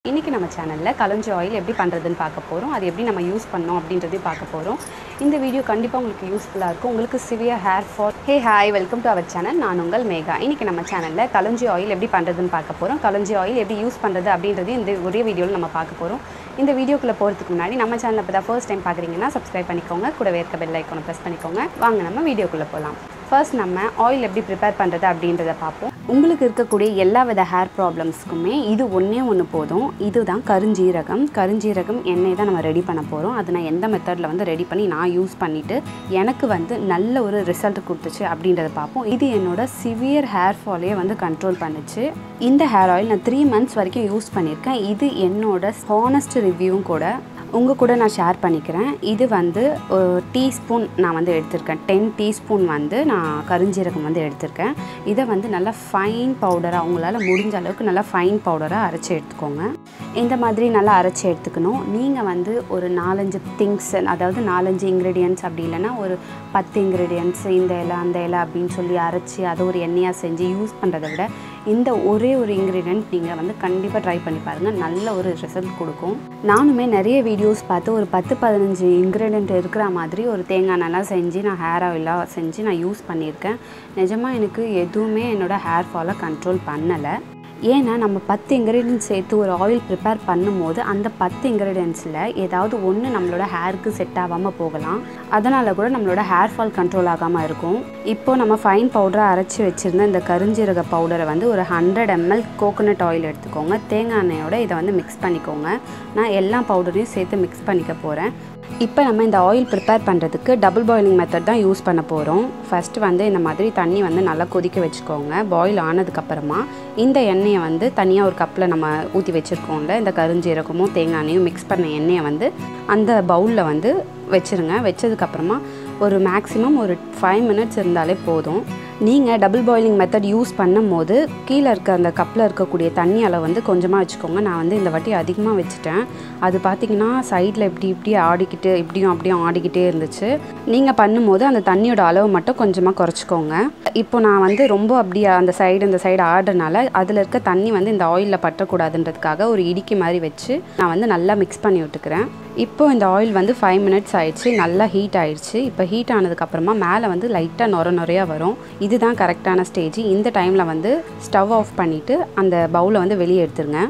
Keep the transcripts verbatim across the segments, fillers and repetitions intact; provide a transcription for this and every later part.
இன்னைக்கு நம்ம சேனல்ல கலஞ்சி ஆயில் எப்படி பண்றதுன்னு பார்க்க போறோம். அது எப்படி நம்ம யூஸ் பண்ணோம் அப்படின்றதையும் பார்க்க போறோம். இந்த வீடியோ கண்டிப்பா உங்களுக்கு யூஸ்ஃபுல்லா இருக்கும். உங்களுக்கு severe hair fall. Hey hi, welcome to our channel. நான் உங்கள் மேகா. இன்னைக்கு நம்ம சேனல்ல கலஞ்சி ஆயில் எப்படி பண்றதுன்னு பார்க்க போறோம். கலஞ்சி ஆயில் எப்படி யூஸ் பண்றது அப்படின்றதையும் இந்த ஒரே வீடியோல நம்ம பார்க்க போறோம். இந்த வீடியோக்குள்ள போறதுக்கு முன்னாடி நம்ம சேனலை இப்ப தான் ஃபர்ஸ்ட் டைம் பார்க்குறீங்கன்னா சப்ஸ்கிரைப் பண்ணிக்கோங்க. கூடவே இருக்க பெல் ஐகானை பிரஸ் பண்ணிக்கோங்க. வாங்க நம்ம வீடியோக்குள்ள போகலாம். ஃபர்ஸ்ட் நம்ம ஆயில் எப்படி ப்ரிப்பேர் பண்ணுறது அப்படின்றத பார்ப்போம். உங்களுக்கு இருக்கக்கூடிய எல்லா வித ஹேர் ப்ராப்ளம்ஸ்க்குமே இது ஒன்றே ஒன்று போதும். இதுதான் கருஞ்சீரகம். கருஞ்சீரகம் எண்ணெய் தான் நம்ம ரெடி பண்ண போகிறோம். அது நான் எந்த மெத்தடில் வந்து ரெடி பண்ணி நான் யூஸ் பண்ணிவிட்டு எனக்கு வந்து நல்ல ஒரு ரிசல்ட் கொடுத்துச்சு அப்படின்றத பார்ப்போம். இது என்னோட சிவியர் ஹேர் ஃபாலையே வந்து கண்ட்ரோல் பண்ணுச்சு. இந்த ஹேர் ஆயில் நான் த்ரீ மந்த்ஸ் வரைக்கும் யூஸ் பண்ணியிருக்கேன். இது என்னோட ஹானஸ்ட் ரிவ்யூவும் கூட உங்கள் கூட நான் ஷேர் பண்ணிக்கிறேன். இது வந்து டீஸ்பூன் நான் வந்து எடுத்திருக்கேன். டென் டீஸ்பூன் வந்து நான் கருஞ்சீரகம் வந்து எடுத்திருக்கேன். இதை வந்து நல்லா ஃபைன் பவுடராக உங்களால் முடிஞ்ச அளவுக்கு நல்லா ஃபைன் பவுடராக அரைச்சி எடுத்துக்கோங்க. இந்த மாதிரி நல்லா அரைச்சி எடுத்துக்கணும். நீங்கள் வந்து ஒரு நாலஞ்சு திங்ஸ், அதாவது நாலஞ்சு இன்க்ரீடியன்ட்ஸ் அப்படி இல்லைன்னா ஒரு பத்து இன்க்ரீடியன்ட்ஸ், இந்த இலை அந்த இலை அப்படின்னு சொல்லி அரைச்சி அதை ஒரு எண்ணெயாக செஞ்சு யூஸ் பண்ணுறதை விட இந்த ஒரே ஒரு இன்க்ரீடியன்ட் நீங்கள் வந்து கண்டிப்பாக ட்ரை பண்ணி பாருங்கள். நல்ல ஒரு ரிசல்ட் கொடுக்கும். நானுமே நிறைய வீடியோஸ் பார்த்து ஒரு பத்து பதினஞ்சு இன்க்ரீடியன்ட் இருக்கிற மாதிரி ஒரு தேங்காய் நல்லா செஞ்சு நான் ஹேர் ஆயிலாக செஞ்சு நான் யூஸ் பண்ணியிருக்கேன். நிஜமாக எனக்கு எதுவுமே என்னோடய ஹேர் ஃபாலை கண்ட்ரோல் பண்ணலை. ஏன்னா நம்ம பத்து இன்க்ரீடியன்ட்ஸ் சேர்த்து ஒரு ஆயில் ப்ரிப்பேர் பண்ணும்போது அந்த பத்து இன்க்ரீடியன்ட்ஸில் ஏதாவது ஒன்று நம்மளோட ஹேருக்கு செட் ஆகாமல் போகலாம். அதனால் கூட நம்மளோட ஹேர் ஃபால் கண்ட்ரோல் ஆகாமல் இருக்கும். இப்போது நம்ம ஃபைன் பவுடராக அரைச்சி வச்சுருந்த இந்த கருஞ்சீரக பவுடரை வந்து ஒரு ஹண்ட்ரட் எம்எல் கோகோனட் ஆயில் எடுத்துக்கோங்க. தேங்காய் எண்ணெயோட இதை வந்து மிக்ஸ் பண்ணிக்கோங்க. நான் எல்லா பவுடரையும் சேர்த்து மிக்ஸ் பண்ணிக்க போகிறேன். இப்போ நம்ம இந்த ஆயில் ப்ரிப்பேர் பண்ணுறதுக்கு டபுள் பாயிலிங் மெத்தட் தான் யூஸ் பண்ண போகிறோம். ஃபஸ்ட்டு வந்து இந்த மாதிரி தண்ணி வந்து நல்லா கொதிக்க வச்சுக்கோங்க. பாயில் ஆனதுக்கப்புறமா இந்த எண்ணெயை வந்து தனியாக ஒரு கப்பில் நம்ம ஊற்றி வச்சுருக்கோம்ல, இந்த கருஞ்சீரகமும் தேங்காய் எண்ணெயும் மிக்ஸ் பண்ண எண்ணெயை வந்து அந்த பவுலில் வந்து வச்சுருங்க. வச்சதுக்கப்புறமா ஒரு மேக்ஸிமம் ஒரு ஃபைவ் மினிட்ஸ் இருந்தாலே போதும். நீங்கள் டபுள் பாயிலிங் மெத்தட் யூஸ் பண்ணும் போது கீழே இருக்க அந்த கப்பில் இருக்கக்கூடிய தண்ணி அளவு வந்து கொஞ்சமாக வச்சுக்கோங்க. நான் வந்து இந்த வாட்டி அதிகமாக வச்சுட்டேன். அது பார்த்திங்கன்னா சைடில் இப்படி இப்படி ஆடிக்கிட்டு இப்படியும் அப்படியும் ஆடிக்கிட்டே இருந்துச்சு. நீங்கள் பண்ணும்போது அந்த தண்ணியோட அளவு மட்டும் கொஞ்சமாக குறைச்சிக்கோங்க. இப்போ நான் வந்து ரொம்ப அப்படியே அந்த சைடு இந்த சைடு ஆடுறதுனால அதில் இருக்க தண்ணி வந்து இந்த ஆயிலில் பற்றக்கூடாதுன்றதுக்காக ஒரு இடிக்கி மாதிரி வச்சு நான் வந்து நல்லா மிக்ஸ் பண்ணி விட்டுக்கிறேன். இப்போது இந்த ஆயில் வந்து ஃபைவ் மினிட்ஸ் ஆயிடுச்சு. நல்லா ஹீட் ஆயிடுச்சு. இப்போ ஹீட் ஆனதுக்கப்புறமா மேலே வந்து லைட்டாக நொர நொறையாக வரும். இதுதான் கரெக்டான ஸ்டேஜ். இந்த டைமில் வந்து ஸ்டவ் ஆஃப் பண்ணிவிட்டு அந்த பவுலை வந்து வெளியே எடுத்துருங்க.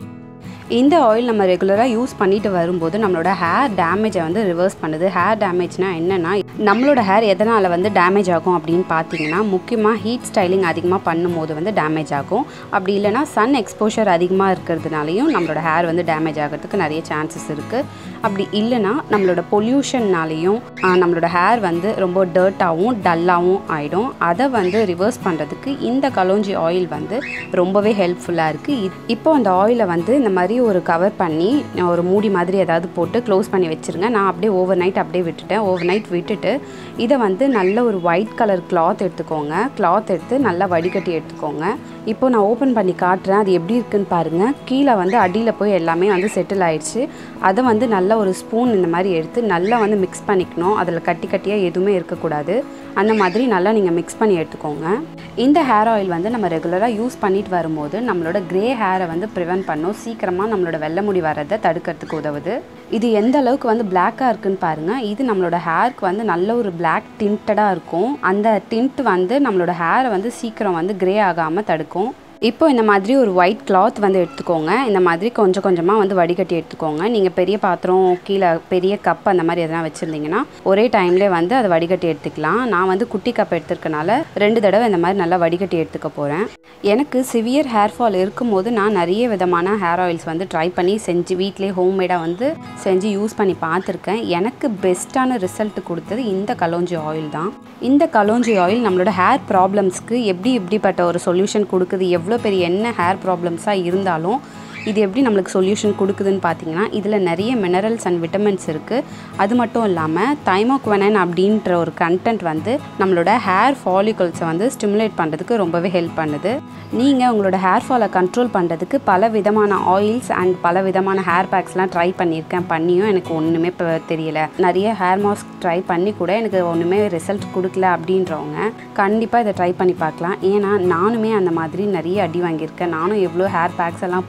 இந்த ஆயில் நம்ம ரெகுலராக யூஸ் பண்ணிட்டு வரும்போது நம்மளோட ஹேர் டேமேஜை வந்து ரிவர்ஸ் பண்ணுது. ஹேர் டேமேஜ்னால் என்னென்னா, நம்மளோட ஹேர் எதனால் வந்து டேமேஜ் ஆகும் அப்படின்னு பார்த்தீங்கன்னா, முக்கியமாக ஹீட் ஸ்டைலிங் அதிகமாக பண்ணும்போது வந்து டேமேஜ் ஆகும். அப்படி இல்லைனா சன் எக்ஸ்போஷர் அதிகமாக இருக்கிறதுனாலையும் நம்மளோட ஹேர் வந்து டேமேஜ் ஆகிறதுக்கு நிறைய சான்சஸ் இருக்குது. அப்படி இல்லைனா நம்மளோட பொல்யூஷன்னாலேயும் நம்மளோட ஹேர் வந்து ரொம்ப டர்ட்டாகவும் டல்லாகவும் ஆகிடும். அதை வந்து ரிவர்ஸ் பண்ணுறதுக்கு இந்த கலோஞ்சி ஆயில் வந்து ரொம்பவே ஹெல்ப்ஃபுல்லாக இருக்குது. இப்போ அந்த ஆயிலை வந்து இந்த மாதிரி ஒரு கவர் பண்ணி ஒரு மூடி மாதிரி ஏதாவது போட்டு க்ளோஸ் பண்ணி வச்சுருங்க. நான் அப்படியே ஓவர் நைட் அப்படியே விட்டுட்டேன். ஓவர் நைட் விட்டுட்டு இதை வந்து நல்ல ஒரு ஒயிட் கலர் கிளாத் எடுத்துக்கோங்க. கிளாத் எடுத்து நல்லா வடிகட்டி எடுத்துக்கோங்க. இப்போ நான் ஓப்பன் பண்ணி காட்டுறேன். அது எப்படி இருக்குன்னு பாருங்கள். கீழே வந்து அடியில் போய் எல்லாமே வந்து செட்டில் ஆயிடுச்சு. அதை வந்து நல்ல ஒரு ஸ்பூன் இந்த மாதிரி எடுத்து நல்லா வந்து மிக்ஸ் பண்ணிக்கணும். அதில் கட்டி கட்டியாக எதுவுமே இருக்கக்கூடாது. அந்த மாதிரி நல்லா நீங்கள் மிக்ஸ் பண்ணி எடுத்துக்கோங்க. இந்த ஹேர் ஆயில் வந்து நம்ம ரெகுலராக யூஸ் பண்ணிட்டு வரும்போது நம்மளோட க்ரே ஹேரை வந்து ப்ரிவென்ட் பண்ணும். சீக்கிரமாக நம்மளோட வெள்ளை முடி வரதை தடுக்கிறதுக்கு உதவுது. இது எந்த அளவுக்கு வந்து பிளாக்காக இருக்குன்னு பாருங்கள். இது நம்மளோட ஹேருக்கு வந்து நல்ல ஒரு பிளாக் டிண்டடாக இருக்கும். அந்த டிண்ட் வந்து நம்மளோட ஹேரை வந்து சீக்கிரம் வந்து க்ரே ஆகாமல் தடுக்கும். இப்போ இந்த மாதிரி ஒரு ஒயிட் கிளாத் வந்து எடுத்துக்கோங்க. இந்த மாதிரி கொஞ்சம் கொஞ்சமாக வந்து வடிகட்டி எடுத்துக்கோங்க. நீங்கள் பெரிய பாத்திரம், கீழே பெரிய கப் அந்த மாதிரி எதனா வச்சுருந்தீங்கன்னா ஒரே டைம்லேயே வந்து அதை வடிகட்டி எடுத்துக்கலாம். நான் வந்து குட்டி கப் எடுத்துருக்கனால ரெண்டு தடவை இந்த மாதிரி நல்லா வடிகட்டி எடுத்துக்க போகிறேன். எனக்கு சிவியர் ஹேர் ஃபால் இருக்கும்போது நான் நிறைய விதமான ஹேர் ஆயில்ஸ் வந்து ட்ரை பண்ணி செஞ்சு வீட்டிலே ஹோம்மேடாக வந்து செஞ்சு யூஸ் பண்ணி பார்த்துருக்கேன். எனக்கு பெஸ்ட்டான ரிசல்ட் கொடுத்தது இந்த கலோஞ்சி ஆயில் தான். இந்த கலோஞ்சி ஆயில் நம்மளோட ஹேர் ப்ராப்ளம்ஸ்க்கு எப்படி எப்படிப்பட்ட ஒரு சொல்யூஷன் கொடுக்குது, எவ்வளோ பெரிய என்ன ஹேர் ப்ராப்ளம்ஸாக இருந்தாலும் இது எப்படி நம்மளுக்கு சொல்யூஷன் கொடுக்குதுன்னு பார்த்தீங்கன்னா, இதில் நிறைய மினரல்ஸ் அண்ட் விட்டமின்ஸ் இருக்குது. அது மட்டும் இல்லாமல் தைமோக்வனைன் அப்படின்ற ஒரு கண்டென்ட் வந்து நம்மளோட ஹேர் ஃபாலிகல்ஸை வந்து ஸ்டிமுலேட் பண்ணுறதுக்கு ரொம்பவே ஹெல்ப் பண்ணுது. நீங்கள் உங்களோட ஹேர் ஃபாலை கண்ட்ரோல் பண்ணுறதுக்கு பல விதமான ஆயில்ஸ் அண்ட் பல விதமான ஹேர் பேக்ஸ்லாம் ட்ரை பண்ணியிருக்கேன். பண்ணியும் எனக்கு ஒன்றுமே இப்போ தெரியல. நிறைய ஹேர் மாஸ்க் ட்ரை பண்ணி கூட எனக்கு ஒன்றுமே ரிசல்ட் கொடுக்கல அப்படின்றவங்க கண்டிப்பாக இதை ட்ரை பண்ணி பார்க்கலாம். ஏன்னா நானுமே அந்த மாதிரி நிறைய அடி வாங்கியிருக்கேன். நானும் எவ்வளோ ஹேர் பேக்ஸ் எல்லாம் போட்டிருக்கேன்.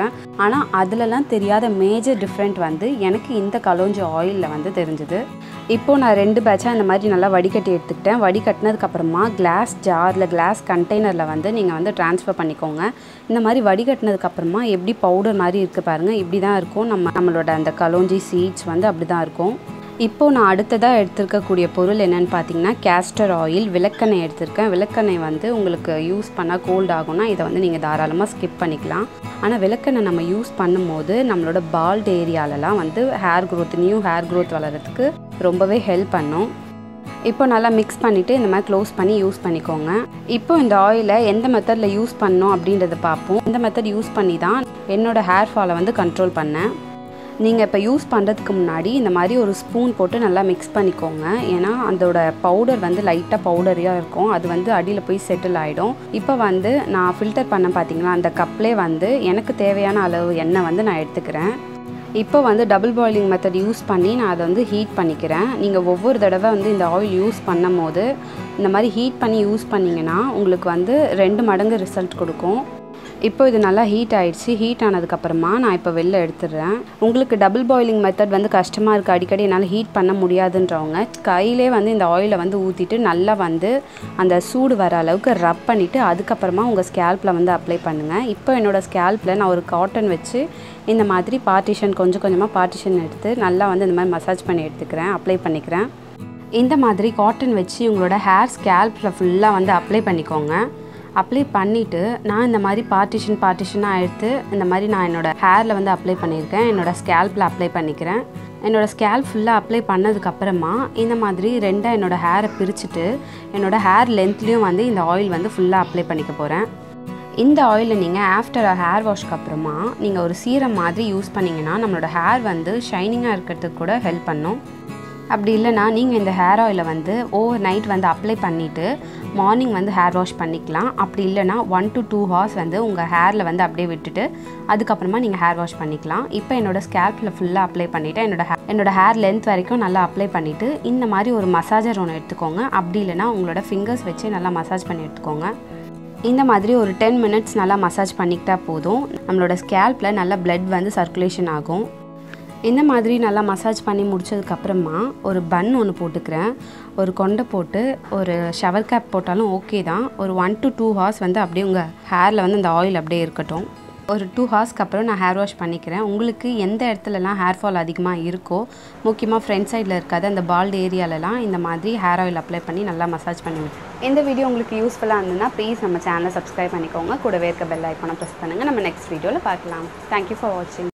ஆனால் அதிலலாம் தெரியாத மேஜர் டிஃப்ரெண்ட் வந்து எனக்கு இந்த கலோஞ்சி ஆயிலில் வந்து தெரிஞ்சுது. இப்போது நான் ரெண்டு பேட்சாக இந்த மாதிரி நல்லா வடிகட்டி எடுத்துக்கிட்டேன். வடிகட்டினதுக்கப்புறமா கிளாஸ் ஜாரில் கிளாஸ் கண்டெய்னரில் வந்து நீங்கள் வந்து ட்ரான்ஸ்ஃபர் பண்ணிக்கோங்க. இந்த மாதிரி வடிகட்டினதுக்கப்புறமா எப்படி பவுடர் மாதிரி இருக்குது பாருங்கள், இப்படி தான் இருக்கும். நம்ம நம்மளோட அந்த கலோஞ்சி சீட்ஸ் வந்து அப்படி தான் இருக்கும். இப்போது நான் அடுத்ததாக எடுத்துருக்கக்கூடிய பொருள் என்னென்னு பார்த்தீங்கன்னா கேஸ்டர் ஆயில், விளக்கெண்ணெய் எடுத்திருக்கேன். விளக்கெண்ணெய் வந்து உங்களுக்கு யூஸ் பண்ணால் கோல்ட் ஆகும்னா இதை வந்து நீங்கள் தாராளமாக ஸ்கிப் பண்ணிக்கலாம். ஆனால் விளக்கெண்ணெய் நம்ம யூஸ் பண்ணும்போது நம்மளோட பால்ட் ஏரியாலலாம் வந்து hair growth new hair growth வளர்கிறதுக்கு ரொம்பவே ஹெல்ப் பண்ணும். இப்போ நல்லா மிக்ஸ் பண்ணிவிட்டு இந்த மாதிரி க்ளோஸ் பண்ணி யூஸ் பண்ணிக்கோங்க. இப்போ இந்த ஆயிலை எந்த மெத்தடில் யூஸ் பண்ணோம் அப்படின்றத பார்ப்போம். இந்த மெத்தட் யூஸ் பண்ணி தான் என்னோடய ஹேர் ஃபாலை வந்து கண்ட்ரோல் பண்ணேன். நீங்கள் இப்போ யூஸ் பண்ணுறதுக்கு முன்னாடி இந்த மாதிரி ஒரு ஸ்பூன் போட்டு நல்லா மிக்ஸ் பண்ணிக்கோங்க. ஏன்னா அதோட பவுடர் வந்து லைட்டாக பவுடரியாக இருக்கும், அது வந்து அடியில் போய் செட்டில் ஆகிடும். இப்போ வந்து நான் ஃபில்டர் பண்ண பார்த்தீங்களா, அந்த கப்லேயே வந்து எனக்கு தேவையான அளவு எண்ணெய் வந்து நான் எடுத்துக்கிறேன். இப்போ வந்து டபுள் பாயிலிங் மெத்தட் யூஸ் பண்ணி நான் அதை வந்து ஹீட் பண்ணிக்கிறேன். நீங்கள் ஒவ்வொரு தடவை வந்து இந்த ஆயில் யூஸ் பண்ணும் போது இந்த மாதிரி ஹீட் பண்ணி யூஸ் பண்ணிங்கன்னா உங்களுக்கு வந்து ரெண்டு மடங்கு ரிசல்ட் கொடுக்கும். இப்போ இது நல்லா ஹீட் ஆகிடுச்சு. ஹீட் ஆனதுக்கப்புறமா நான் இப்போ வெளில எடுத்துடுறேன். உங்களுக்கு டபுள் பாயிலிங் மெத்தட் வந்து கஷ்டமாக இருக்குது, அடிக்கடி என்னால் ஹீட் பண்ண முடியாதுன்றவங்க கையிலே வந்து இந்த ஆயிலை வந்து ஊற்றிட்டு நல்லா வந்து அந்த சூடு வர அளவுக்கு ரப் பண்ணிவிட்டு அதுக்கப்புறமா உங்கள் ஸ்கேல்பில் வந்து அப்ளை பண்ணுங்கள். இப்போ என்னோடய ஸ்கேல்பில் நான் ஒரு காட்டன் வச்சு இந்த மாதிரி பார்ட்டிஷன் கொஞ்சம் கொஞ்சமாக பார்ட்டிஷன் எடுத்து நல்லா வந்து இந்த மாதிரி மசாஜ் பண்ணி எடுத்துக்கிறேன், அப்ளை பண்ணிக்கிறேன். இந்த மாதிரி காட்டன் வச்சு உங்களோட ஹேர் ஸ்கேல்பில் ஃபுல்லாக வந்து அப்ளை பண்ணிக்கோங்க. அப்ளை பண்ணிவிட்டு நான் இந்த மாதிரி பார்ட்டிஷன் பார்ட்டிஷனாக எடுத்து இந்த மாதிரி நான் என்னோடய ஹேரில் வந்து அப்ளை பண்ணியிருக்கேன். என்னோடய ஸ்கேல்பில் அப்ளை பண்ணிக்கிறேன். என்னோடய ஸ்கேல்ப் ஃபுல்லாக அப்ளை பண்ணதுக்கப்புறமா இந்த மாதிரி ரெண்டாக என்னோடய ஹேரை பிரிச்சுட்டு என்னோடய ஹேர் லென்த்லேயும் வந்து இந்த ஆயில் வந்து ஃபுல்லாக அப்ளை பண்ணிக்க போகிறேன். இந்த ஆயிலை நீங்கள் ஆஃப்டர் ஹேர் வாஷ்க்கு அப்புறமா நீங்கள் ஒரு சீரம் மாதிரி யூஸ் பண்ணிங்கன்னா நம்மளோட ஹேர் வந்து ஷைனிங்காக இருக்கிறதுக்கு கூட ஹெல்ப் பண்ணும். அப்படி இல்லைனா நீங்கள் இந்த ஹேர் ஆயிலை வந்து ஓவர் நைட் வந்து அப்ளை பண்ணிவிட்டு மார்னிங் வந்து ஹேர் வாஷ் பண்ணிக்கலாம். அப்படி இல்லைனா ஒன் டு டூ ஹவர்ஸ் வந்து உங்கள் ஹேரில் வந்து அப்படியே விட்டுட்டு அதுக்கப்புறமா நீங்கள் ஹேர் வாஷ் பண்ணிக்கலாம். இப்போ என்னோடய ஸ்கேல்பில் ஃபுல்லாக அப்ளை பண்ணிவிட்டு என்னோட ஹே என்னோடய ஹேர் லென்த் வரைக்கும் நல்லா அப்ளை பண்ணிவிட்டு இந்த மாதிரி ஒரு மசாஜர் ஒன்று எடுத்துக்கோங்க. அப்படி இல்லைனா உங்களோட ஃபிங்கர்ஸ் வச்சு நல்லா மசாஜ் பண்ணி எடுத்துக்கோங்க. இந்த மாதிரி ஒரு டென் மினிட்ஸ் நல்லா மசாஜ் பண்ணிக்கிட்டா போதும். நம்மளோட ஸ்கேல்பில் நல்லா பிளட் வந்து சர்க்குலேஷன் ஆகும். இந்த மாதிரி நல்லா மசாஜ் பண்ணி முடிச்சதுக்கப்புறமா ஒரு பன் ஒன்று போட்டுக்கிறேன். ஒரு கொண்டை போட்டு ஒரு ஷவர் கேப் போட்டாலும் ஓகே தான். ஒரு ஒன் டு டூ ஹார்ஸ் வந்து அப்படியே உங்கள் ஹேரில் வந்து அந்த ஆயில் அப்படியே இருக்கட்டும். ஒரு டூ ஹார்ஸ்க்கு அப்புறம் நான் ஹேர் வாஷ் பண்ணிக்கிறேன். உங்களுக்கு எந்த இடத்துலலாம் ஹேர் ஃபால் அதிகமாக இருக்கோ, முக்கியமாக ஃப்ரண்ட் சைடில் இருக்காது அந்த பால்ட் ஏரியாலலாம் இந்த மாதிரி ஹேர் ஆயில் அப்ளை பண்ணி நல்லா மசாஜ் பண்ணி விட்டு. இந்த வீடியோ உங்களுக்கு யூஸ்ஃபுல்லாக இருந்ததுன்னா ப்ளீஸ் நம்ம சேனலை சப்ஸ்கிரைப் பண்ணிக்கோங்க. கூடவே இருக்க பெல் ஐக்கானை ப்ரெஸ் பண்ணுங்கள். நம்ம நெக்ஸ்ட் வீடியோவில் பார்க்கலாம். தேங்க்யூ ஃபார் வாட்சிங்.